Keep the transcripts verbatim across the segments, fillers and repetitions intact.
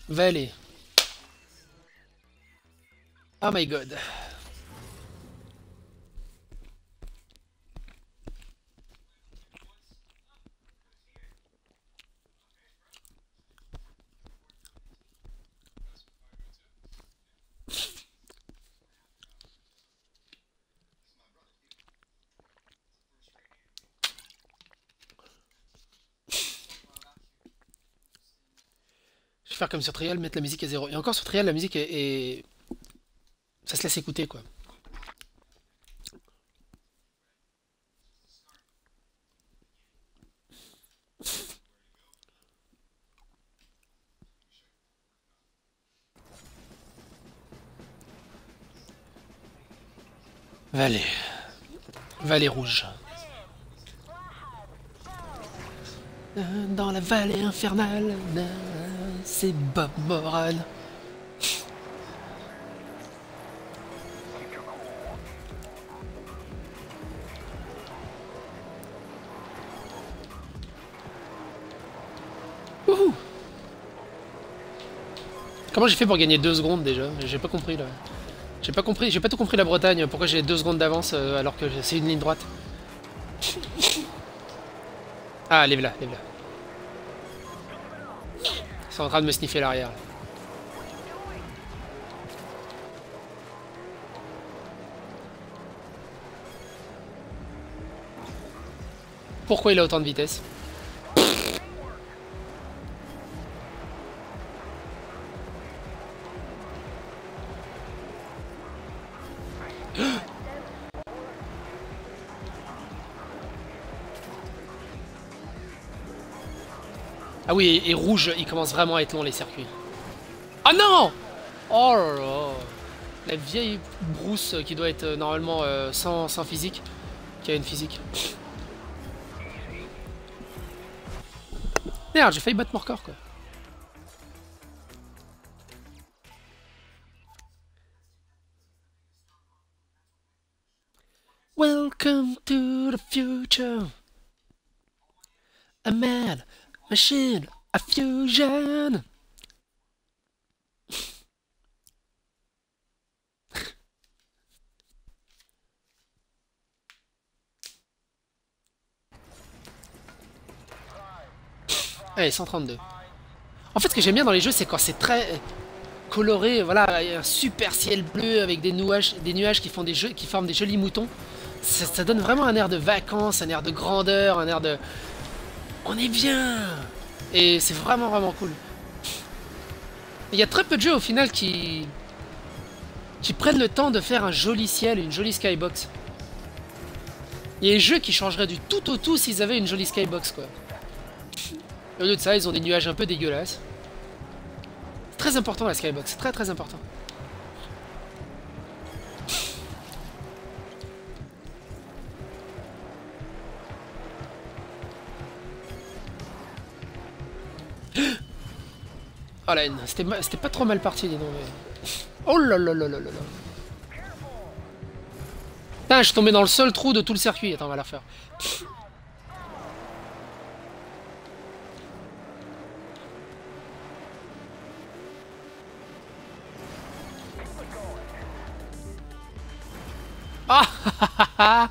Vallée. Oh my god. Je vais faire comme sur Trial, mettre la musique à zéro. Et encore sur Trial, la musique est, est- ça se laisse écouter quoi. Vallée. Vallée rouge. Dans la vallée infernale, c'est Bob Moran. Wouhou. Comment j'ai fait pour gagner deux secondes déjà? J'ai pas compris là. J'ai pas compris, j'ai pas tout compris la Bretagne. Pourquoi j'ai deux secondes d'avance euh, alors que c'est une ligne droite? Ah, lève là, lève là. Ils sont en train de me sniffer l'arrière. Pourquoi il a autant de vitesse? Ah oui, et, et rouge, il commence vraiment à être long les circuits. Ah non! Oh là là! La vieille brousse qui doit être euh, normalement euh, sans, sans physique, qui a une physique. Merde, j'ai failli battre mon record quoi. Welcome to the future. A man, machine, a fusion. Allez, cent trente-deux. En fait, ce que j'aime bien dans les jeux, c'est quand c'est très coloré. Voilà, il y a un super ciel bleu avec des nuages, des nuages qui, font des jeux, qui forment des jolis moutons. Ça, ça donne vraiment un air de vacances, un air de grandeur, un air de... On est bien! Et c'est vraiment, vraiment cool. Il y a très peu de jeux au final qui... qui prennent le temps de faire un joli ciel, une jolie skybox. Il y a des jeux qui changeraient du tout au tout s'ils avaient une jolie skybox, quoi. Au lieu de ça, ils ont des nuages un peu dégueulasses. C'est très important la skybox, c'est très très important. Oh la haine, c'était pas trop mal parti, dis donc. Mais... Oh là là là là là là. Putain, je suis tombé dans le seul trou de tout le circuit. Attends, on va la refaire. Ah.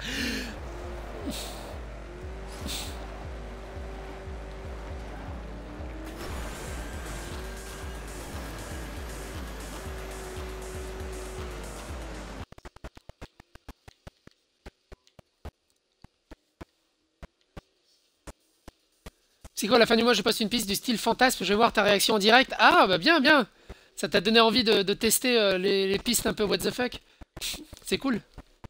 C'est quoi, à la fin du mois, je poste une piste du style fantasme, je vais voir ta réaction en direct. Ah, bah bien, bien. Ça t'a donné envie de, de tester euh, les, les pistes un peu what the fuck. C'est cool.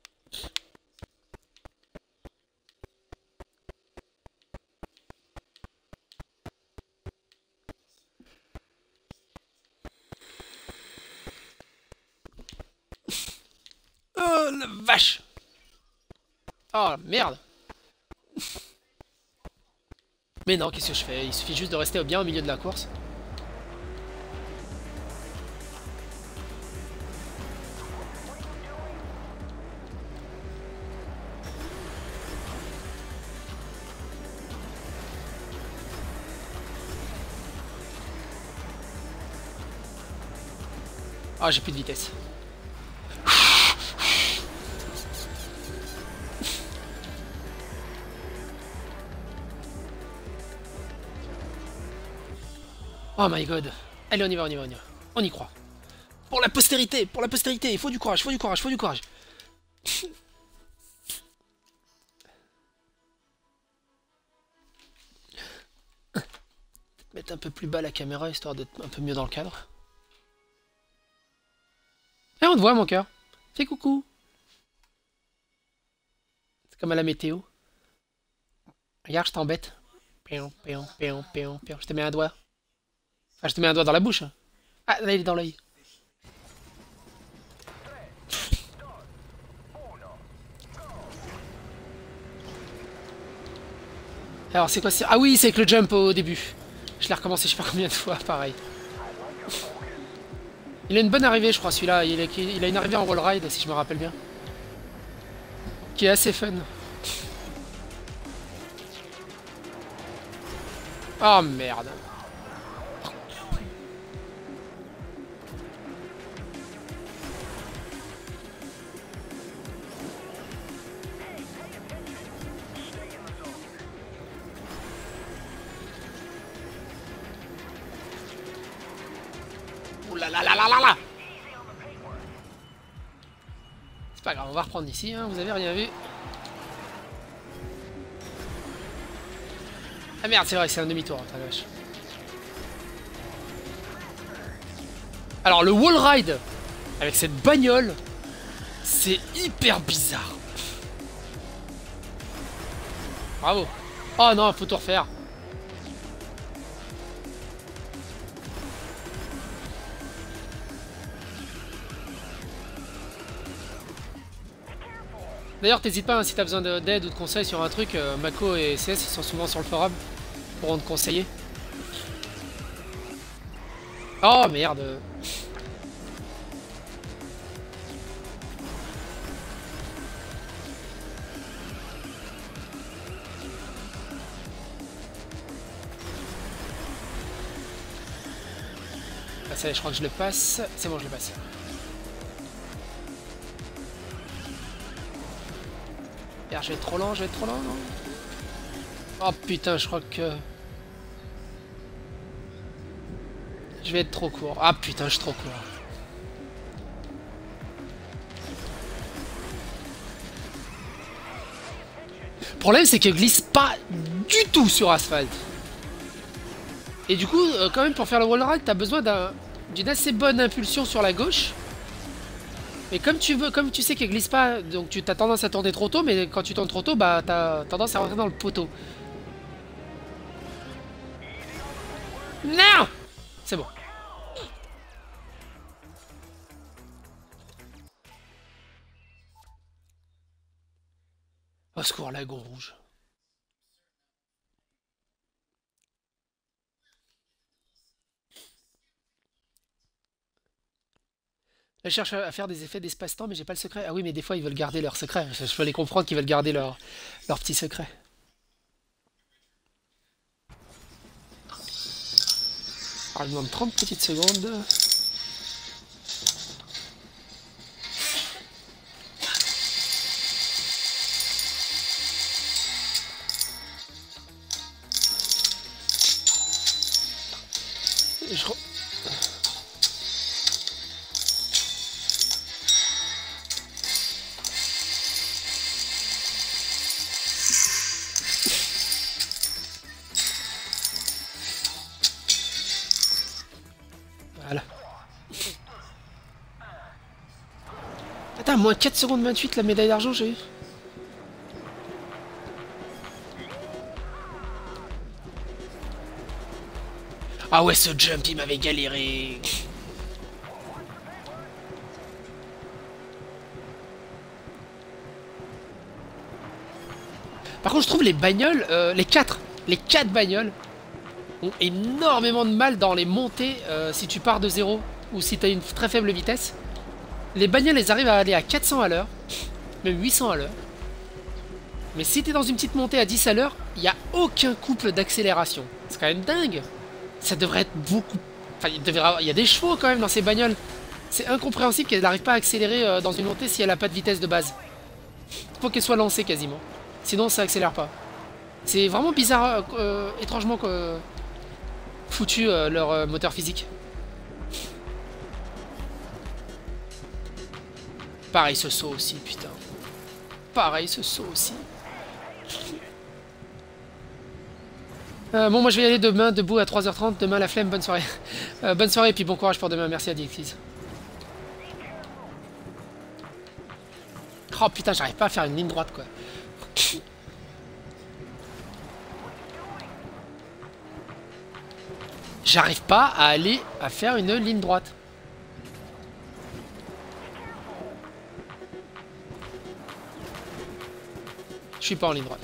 Oh, la vache. Oh, merde. Mais non, qu'est-ce que je fais? Il suffit juste de rester bien au milieu de la course. Ah, j'ai plus de vitesse. Oh my god. Allez, on y va, on y va, on y va. On y croit. Pour la postérité, pour la postérité, il faut du courage, faut du courage, faut du courage. Mettre un peu plus bas la caméra, histoire d'être un peu mieux dans le cadre. Et on te voit, mon cœur. Fais coucou. C'est comme à la météo. Regarde, je t'embête. Péon, péon, péon, péon, péon. Je te mets un doigt. Enfin, je te mets un doigt dans la bouche. Ah, là, il est dans l'œil. Alors, c'est quoi? Ah oui, c'est avec le jump au début. Je l'ai recommencé je sais pas combien de fois, pareil. Il a une bonne arrivée, je crois, celui-là. Il, il a une arrivée en wall ride, si je me rappelle bien. Qui est assez fun. Oh merde. Ouh là là là là là là. C'est pas grave, on va reprendre ici, hein, vous avez rien vu. Ah merde, c'est vrai, c'est un demi-tour, ta vache. Alors, le wall ride, avec cette bagnole, c'est hyper bizarre. Bravo. Oh non, faut tout refaire. D'ailleurs, t'hésites pas, hein, si t'as besoin d'aide ou de conseils sur un truc, euh, Mako et C S, ils sont souvent sur le forum, pourront te conseiller. Oh merde. Ah, ça y est, je crois que je le passe. C'est bon, je le passe. Merde, je vais être trop lent, je vais être trop lent, non? Oh putain, je crois que... Je vais être trop court. Ah putain, je suis trop court. Le problème, c'est qu'elle glisse pas du tout sur asphalte. Et du coup, euh, quand même, pour faire le wall ride, t'as besoin d'une un, assez bonne impulsion sur la gauche. Mais comme tu veux, comme tu sais qu'elle glisse pas, donc tu as tendance à tourner trop tôt, mais quand tu tournes trop tôt, bah t'as tendance à rentrer dans le poteau. Non! C'est bon. Au secours, lagon rouge. Je cherche à faire des effets d'espace-temps, mais j'ai pas le secret. Ah oui, mais des fois, ils veulent garder leur secret. Je peux les comprendre qu'ils veulent garder leur, leur petit secret. Alors, il me demande trente petites secondes. Je... Voilà. Attends, moins quatre secondes vingt-huit la médaille d'argent, j'ai eu. Ah ouais, ce jump, il m'avait galéré. Par contre, je trouve les bagnoles, euh, les quatre, les quatre bagnoles ont énormément de mal dans les montées euh, si tu pars de zéro ou si tu as une très faible vitesse. Les bagnoles, elles arrivent à aller à quatre cents à l'heure, même huit cents à l'heure. Mais si tu es dans une petite montée à dix à l'heure, il n'y a aucun couple d'accélération. C'est quand même dingue. Ça devrait être beaucoup... Enfin, il, devrait avoir... il y a des chevaux quand même dans ces bagnoles. C'est incompréhensible qu'elle n'arrive pas à accélérer euh, dans une montée si elle n'a pas de vitesse de base. Il faut qu'elle soit lancée quasiment. Sinon ça accélère pas. C'est vraiment bizarre, euh, euh, étrangement euh, foutu euh, leur euh, moteur physique. Pareil ce saut aussi, putain. Pareil ce saut aussi. Euh, bon, moi je vais y aller demain, debout à trois heures trente. Demain la flemme, bonne soirée. Euh, bonne soirée et puis bon courage pour demain. Merci à Dixis. Oh putain, j'arrive pas à faire une ligne droite quoi. J'arrive pas à aller à faire une ligne droite. Je suis pas en ligne droite.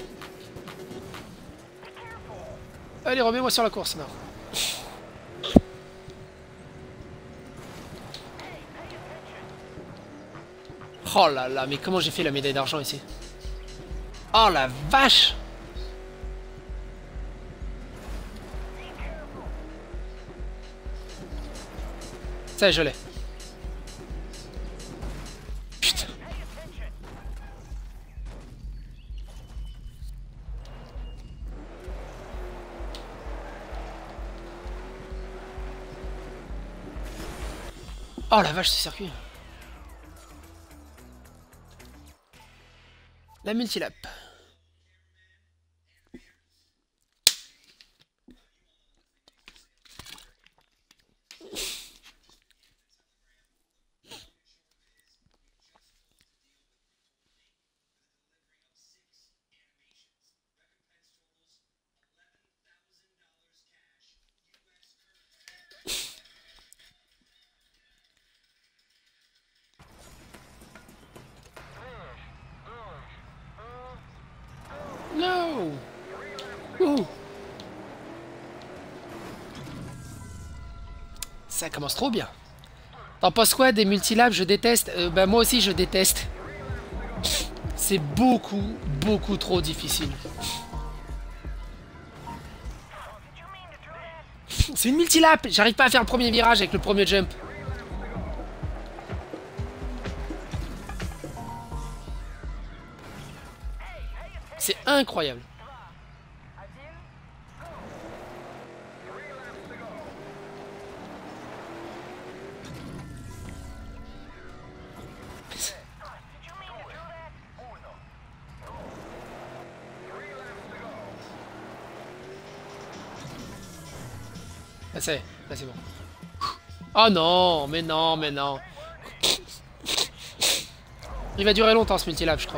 Allez, remets-moi sur la course, non. Oh là là, mais comment j'ai fait la médaille d'argent ici? Oh la vache! Ça y est, je l'ai. Putain. Oh la vache, ce circuit. La multilap. No! Ouh. Ça commence trop bien. T'en penses quoi des multilabs? Je déteste. Euh, bah moi aussi je déteste. C'est beaucoup, beaucoup trop difficile. C'est une multilap. J'arrive pas à faire le premier virage avec le premier jump. C'est incroyable. Là c'est, là c'est bon. Oh non, mais non, mais non. Il va durer longtemps ce multilap, je crois.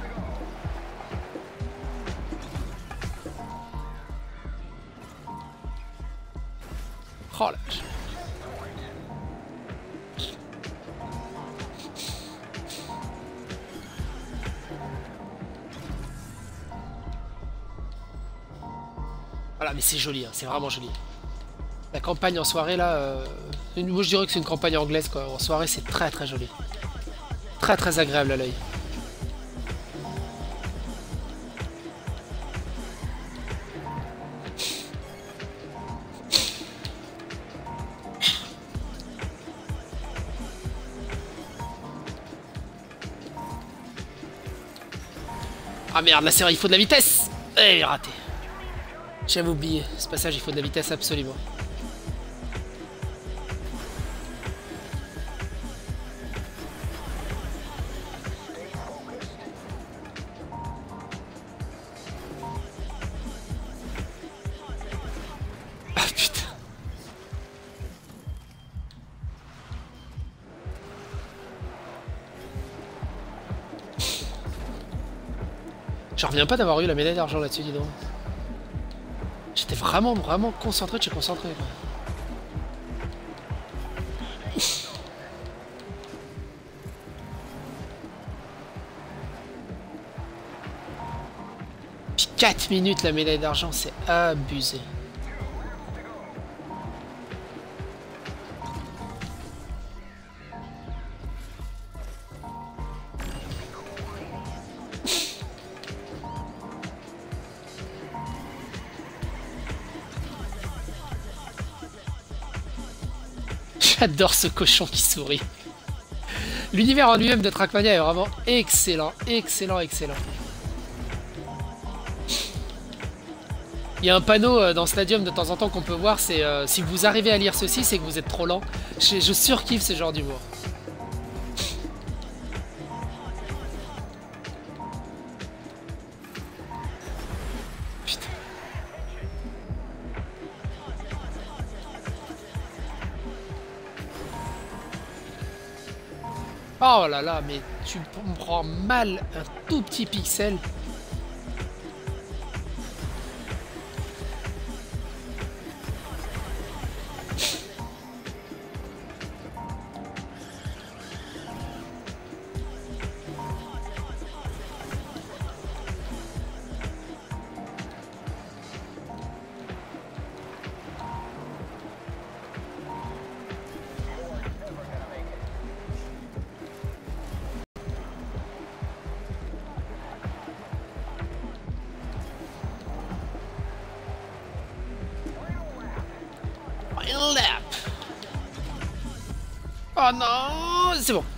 Oh là. Voilà, mais c'est joli, hein, c'est vraiment joli. La campagne en soirée là, euh, moi je dirais que c'est une campagne anglaise quoi. En soirée c'est très très joli. Très très agréable à l'œil. Ah merde, la série, il faut de la vitesse. Eh, raté. J'avais oublié, ce passage il faut de la vitesse absolument. Ah putain. Je reviens pas d'avoir eu la médaille d'argent là-dessus, dis donc. J'étais vraiment, vraiment concentré de chez concentré. Quoi. Puis quatre minutes la médaille d'argent, c'est abusé. J'adore ce cochon qui sourit. L'univers en lui-même de Trackmania est vraiment excellent, excellent, excellent. Il y a un panneau euh, dans Stadium de temps en temps qu'on peut voir, c'est euh, si vous arrivez à lire ceci, c'est que vous êtes trop lent. Je, je surkiffe ce genre d'humour. Putain. Oh là là, mais tu me prends mal un tout petit pixel. Lap. Oh non, c'est bon.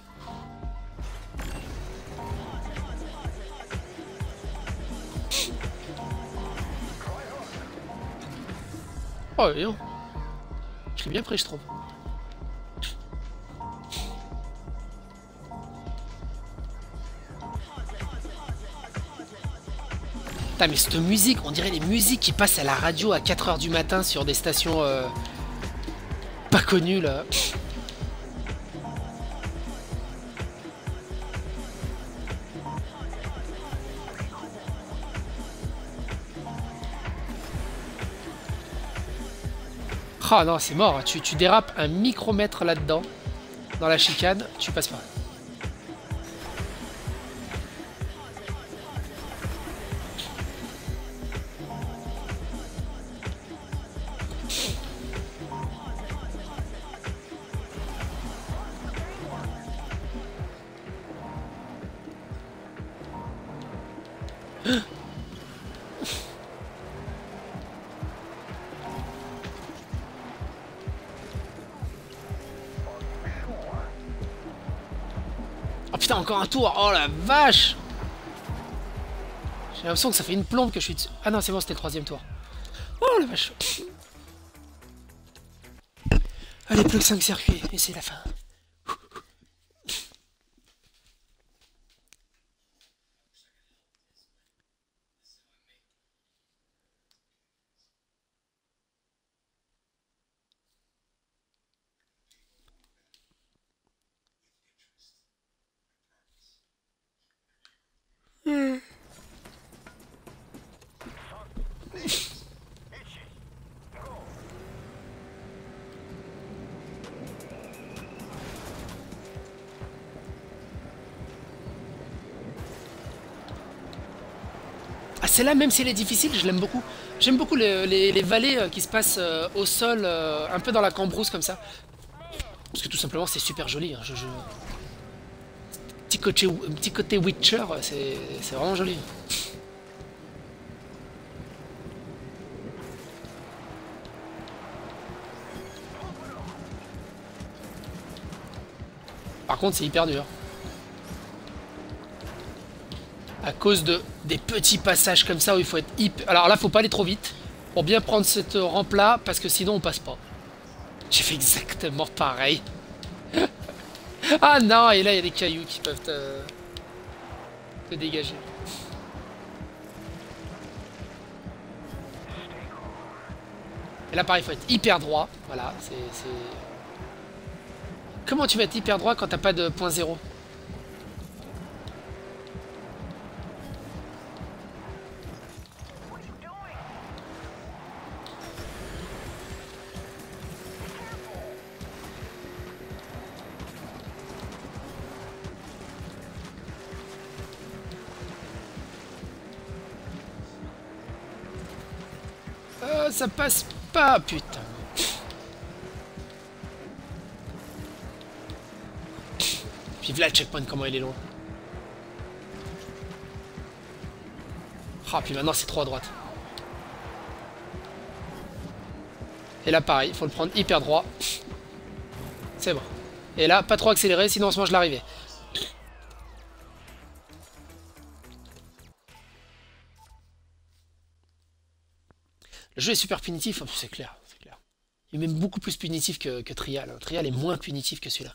Oh non. Je l'ai bien pris, je trouve. Putain, mais cette musique, on dirait les musiques qui passent à la radio à quatre heures du matin sur des stations euh, pas connues là. Oh non, c'est mort, tu, tu dérapes un micromètre là-dedans, dans la chicane, tu passes pas. Oh putain, encore un tour. Oh la vache. J'ai l'impression que ça fait une plombe que je suis dessus. Ah non, c'est bon, c'était le troisième tour. Oh la vache. Allez, plus que cinq circuits, et c'est la fin. Hmm. Ah, celle-là, même si elle est difficile, je l'aime beaucoup. J'aime beaucoup les, les, les vallées euh, qui se passent euh, au sol, euh, un peu dans la cambrousse comme ça. Parce que tout simplement, c'est super joli. Hein. Je, je... Petit, côté, petit côté Witcher, c'est vraiment joli. Par contre, c'est hyper dur. À cause de des petits passages comme ça où il faut être hyper... Alors là, faut pas aller trop vite pour bien prendre cette rampe là, parce que sinon on passe pas. J'ai fait exactement pareil. Ah non, et là il y a des cailloux qui peuvent te, te dégager. Et là pareil, il faut être hyper droit. Voilà, c'est... Comment tu vas être hyper droit quand t'as pas de point zéro? Euh, ça passe pas, putain. Puis là, le checkpoint, comment il est long. Ah, puis maintenant, c'est trop à droite. Et là, pareil, il faut le prendre hyper droit. C'est bon. Et là, pas trop accélérer, sinon on se mange l'arrivée. Le jeu est super punitif, oh, c'est clair, c'est clair. Il est même beaucoup plus punitif que, que Trial. Trial est moins punitif que celui-là.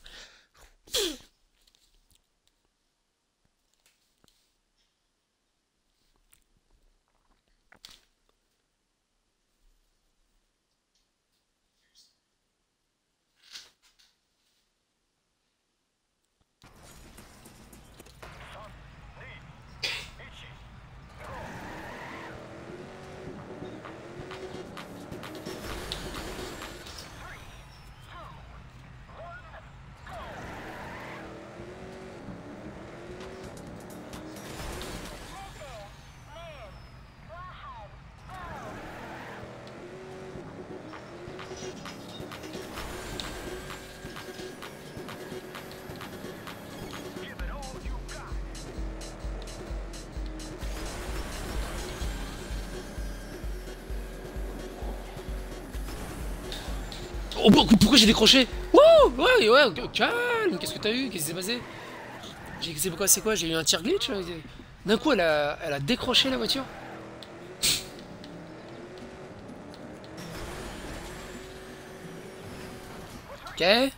Oh, pourquoi j'ai décroché? Wouh! Ouais, ouais, ok, calme! Qu'est-ce que t'as eu? Qu'est-ce qui s'est passé? J'ai c'est quoi, c'est quoi? J'ai eu un tir glitch? D'un coup, elle a, elle a décroché la voiture. Ok.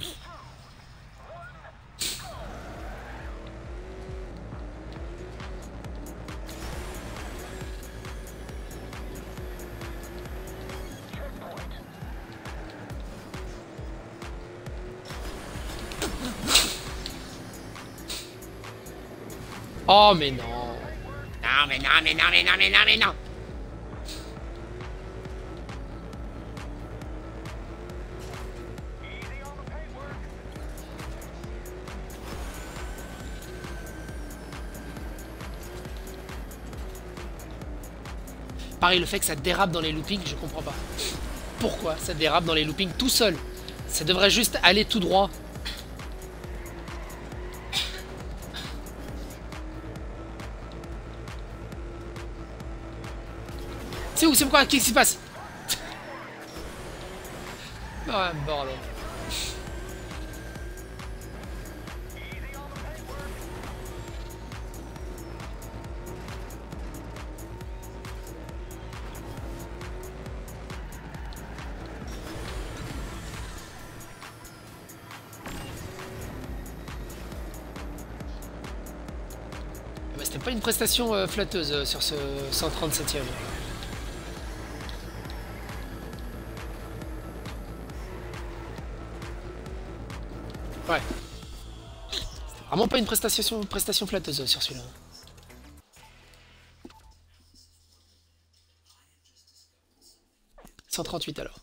Oh mais non. Non mais non mais non mais non mais non mais non. Pareil, le fait que ça dérape dans les loopings, je comprends pas. Pourquoi ça dérape dans les loopings tout seul? Ça devrait juste aller tout droit. C'est où? C'est pourquoi? Qu'est-ce qui se passe? Oh, bordel. Bah, c'était pas une prestation euh, flatteuse euh, sur ce cent trente-septième. Ouais. C'était vraiment pas une prestation, prestation flatteuse euh, sur celui-là. cent trente-huit alors.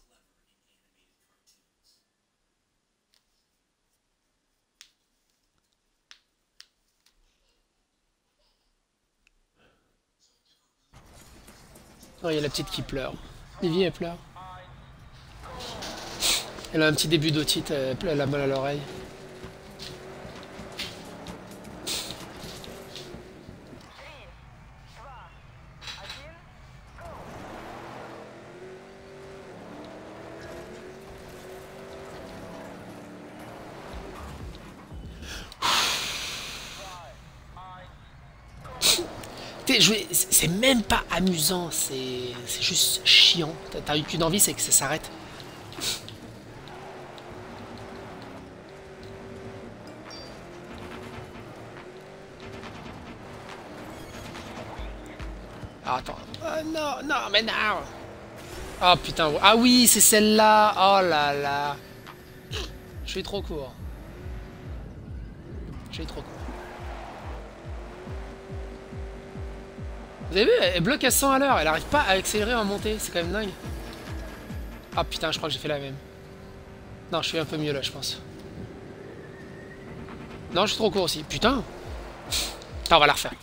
Oh, il y a la petite qui pleure. Livy, elle pleure. Elle a un petit début d'otite, elle a mal à l'oreille. C'est même pas amusant, c'est juste chiant. T'as eu qu'une envie, c'est que ça s'arrête. Ah, attends. Oh, non, non, mais non. Oh putain. Ah oui, c'est celle-là. Oh là là. Je suis trop court. Je suis trop court. Vous avez vu, elle bloque à cent à l'heure, elle arrive pas à accélérer en montée, c'est quand même dingue. Ah putain, je crois que j'ai fait la même. Non, je suis un peu mieux là, je pense. Non, je suis trop court aussi. Putain. Attends, on va la refaire.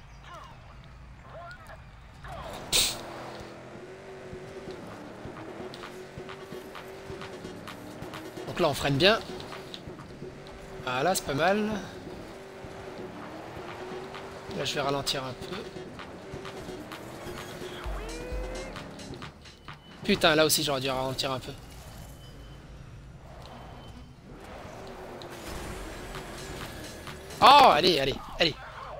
Donc là, on freine bien. Voilà, c'est pas mal. Là, je vais ralentir un peu. Putain, là aussi, j'aurais dû ralentir un peu. Oh, allez, allez, allez.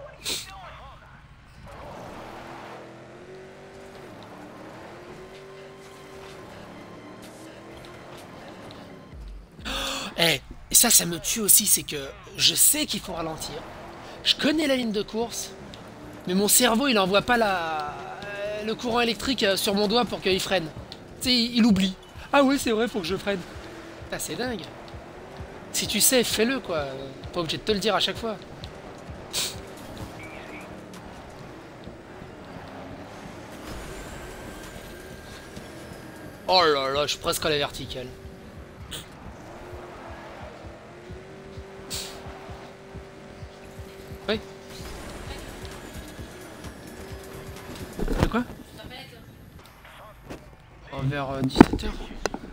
Eh, et ça, ça me tue aussi, c'est que je sais qu'il faut ralentir. Je connais la ligne de course, mais mon cerveau, il envoie pas la... le courant électrique sur mon doigt pour qu'il freine. Tu sais, il oublie. Ah oui, c'est vrai, faut que je freine. Ah, c'est dingue. Si tu sais, fais-le, quoi. Pas obligé de te le dire à chaque fois. Oh là là, je suis presque à la verticale. Oui. De quoi? Oh, vers euh, dix-sept heures.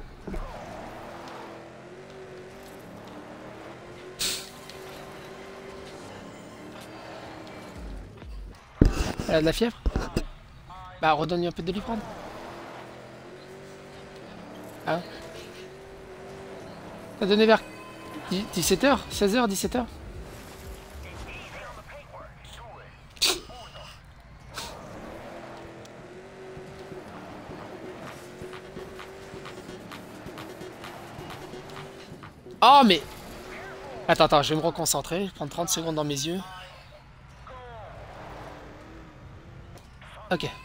Elle a de la fièvre? Bah, redonne-lui un peu de Doliprane. Ah. T'as donné vers dix-sept heures? seize heures? dix-sept heures? Oh, mais... Attends, attends, je vais me reconcentrer. Je vais prendre trente secondes dans mes yeux. Ok.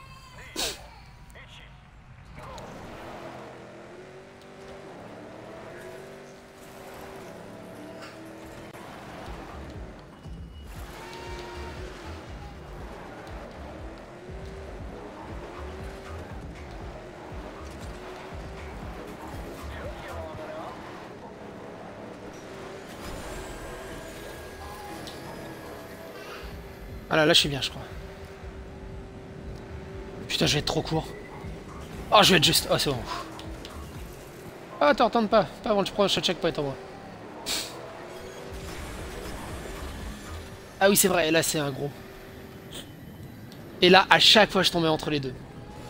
Voilà, là je suis bien, je crois. Putain, je vais être trop court. Oh, je vais être juste. Oh, c'est bon. Oh, attends, tente pas. Pas avant que je prends ce checkpoint en moi. Ah oui, c'est vrai, là c'est un gros. Et là, à chaque fois, je tombais entre les deux.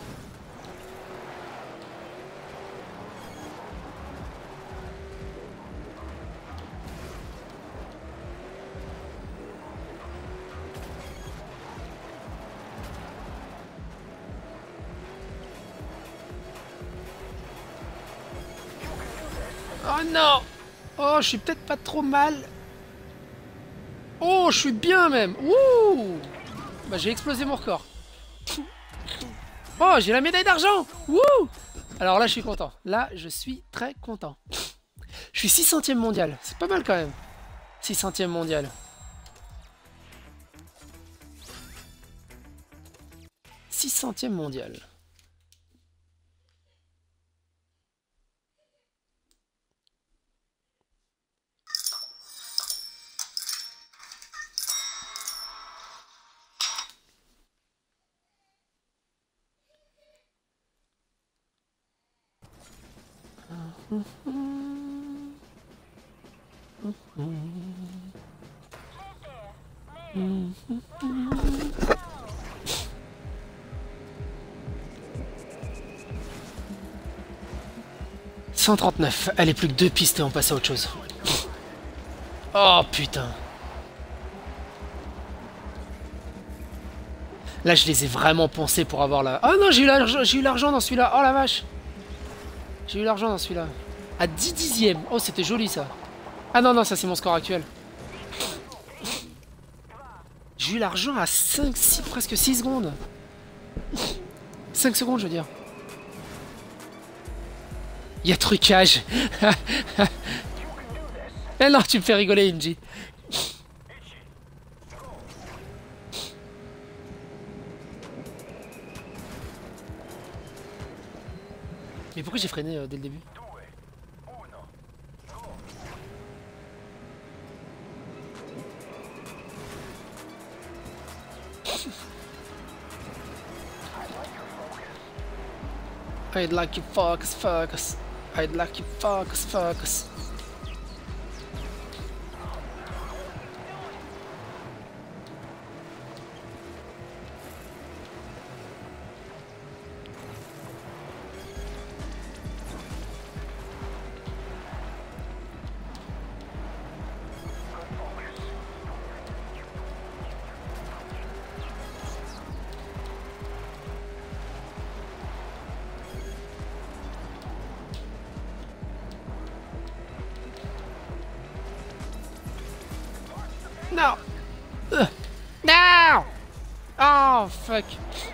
Oh non! Oh, je suis peut-être pas trop mal. Oh, je suis bien même. Ouh! Bah, j'ai explosé mon record. Oh, j'ai la médaille d'argent. Wouh! Alors là, je suis content. Là, je suis très content. Je suis six centième mondial. C'est pas mal quand même. six centième mondial. six centième mondial. cent trente-neuf. Allez, plus que deux pistes et on passe à autre chose. Oh putain. Là, je les ai vraiment poncés pour avoir la... Oh non, j'ai eu l'argent dans celui-là. Oh la vache. J'ai eu l'argent dans celui-là. À dix dixièmes. Oh, c'était joli ça. Ah non, non, ça c'est mon score actuel. J'ai eu l'argent à cinq, six, presque six secondes. cinq secondes, je veux dire. Il y a trucage. Eh non, tu me fais rigoler, Inji. Mais pourquoi j'ai freiné euh, dès le début? I'd like you focus, focus. I'd like you focus, focus. Non. Euh. Non. Oh, fuck.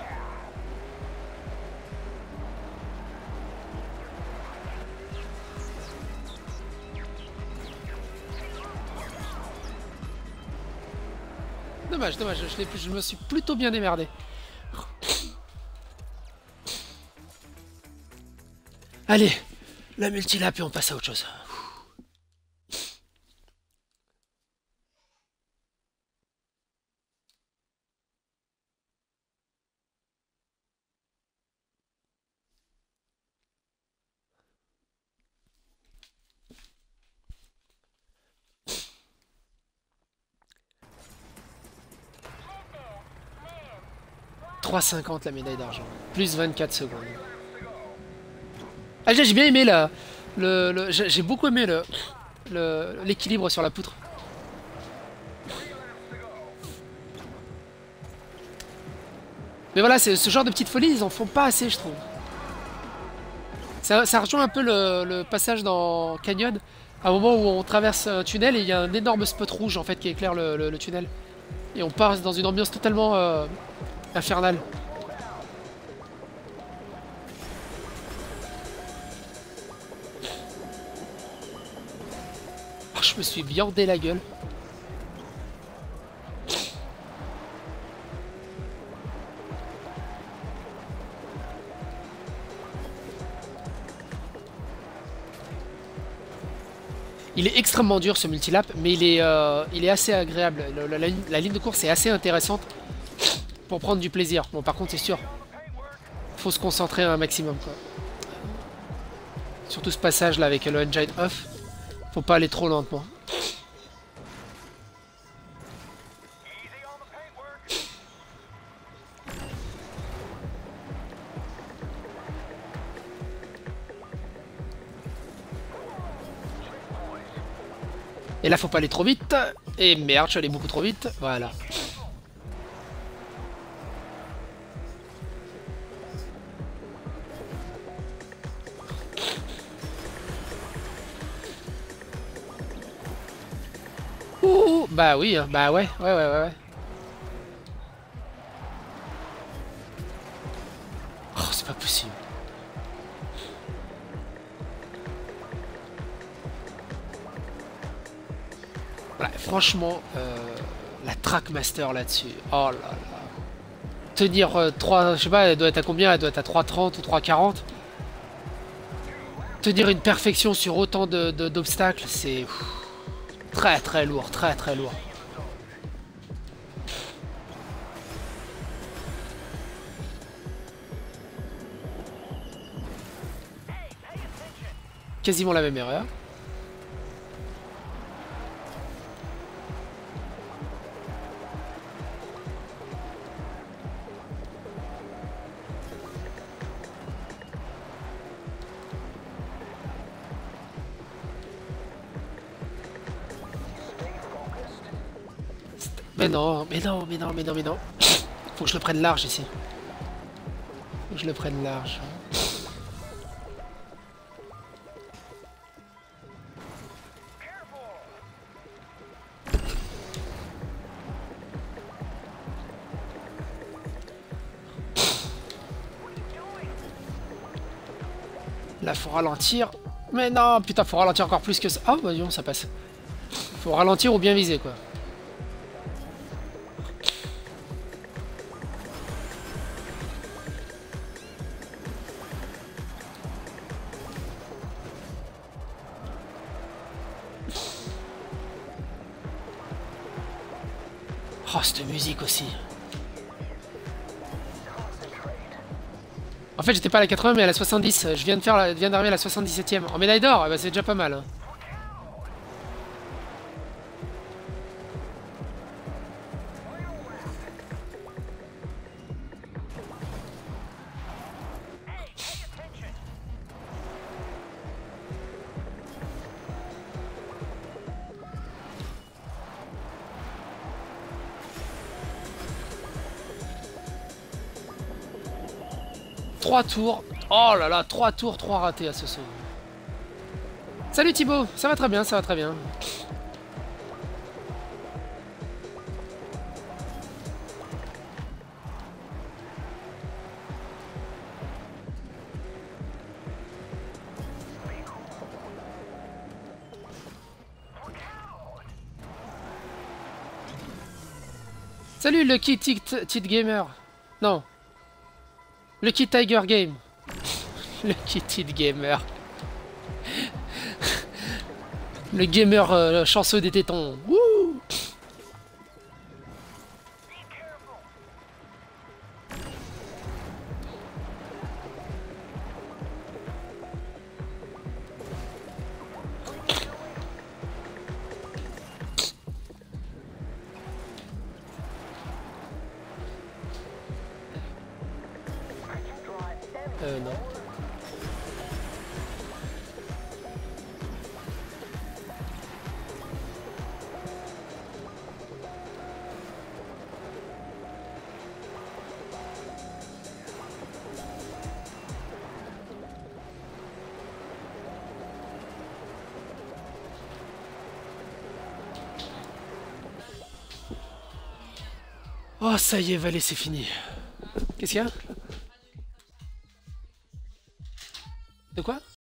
Dommage, dommage, je, je me suis plutôt bien démerdé. Allez, la multilap et on passe à autre chose. trois cinquante la médaille d'argent. Plus vingt-quatre secondes. Ah, j'ai bien aimé la... Le, le, j'ai beaucoup aimé le l'équilibre sur la poutre. Mais voilà, ce genre de petites folies, ils en font pas assez, je trouve. Ça, ça rejoint un peu le, le passage dans Canyon, à un moment où on traverse un tunnel et il y a un énorme spot rouge en fait qui éclaire le, le, le tunnel. Et on passe dans une ambiance totalement euh, infernale. Oh, je me suis viandé la gueule. Il est extrêmement dur ce multilap, mais il est, euh, il est assez agréable. La, la, la, la ligne de course est assez intéressante pour prendre du plaisir. Bon, par contre, c'est sûr, faut se concentrer un maximum, quoi. Surtout ce passage là avec le engine off, faut pas aller trop lentement. Et là, faut pas aller trop vite. Et merde, je suis allé beaucoup trop vite. Voilà. Ouh, bah oui, bah ouais, ouais, ouais, ouais, ouais. Oh, c'est pas possible. Voilà, franchement, euh, la Trackmaster là-dessus, oh là là. Tenir euh, trois, je sais pas, elle doit être à combien? Elle doit être à trois trente ou trois quarante. Tenir une perfection sur autant de, de, d'obstacles, c'est très très lourd, très très lourd. Quasiment la même erreur. Mais non, mais non, mais non, mais non, mais non. Faut que je le prenne large ici. Faut que je le prenne large. Là, faut ralentir. Mais non, putain, faut ralentir encore plus que ça. Ah, bah non, ça passe. Faut ralentir ou bien viser, quoi. Oh, cette musique aussi. En fait, j'étais pas à la quatre-vingts, mais à la soixante-dix. Je viens de faire, la... je viens d'arriver à la soixante-dix-septième. En médaille d'or, eh ben, c'est déjà pas mal. Hein. Trois tours. Oh là là, trois tours, trois ratés à ce saut. Salut Thibaut, ça va très bien, ça va très bien. Salut Lucky Tit Tit Gamer. Non. Lucky Tiger Game. Lucky Tit Gamer. Le gamer euh, chanceux des tétons. Wouh. Euh, non. Oh, ça y est, Valé, c'est fini. Qu'est-ce qu'il y a? De quoi?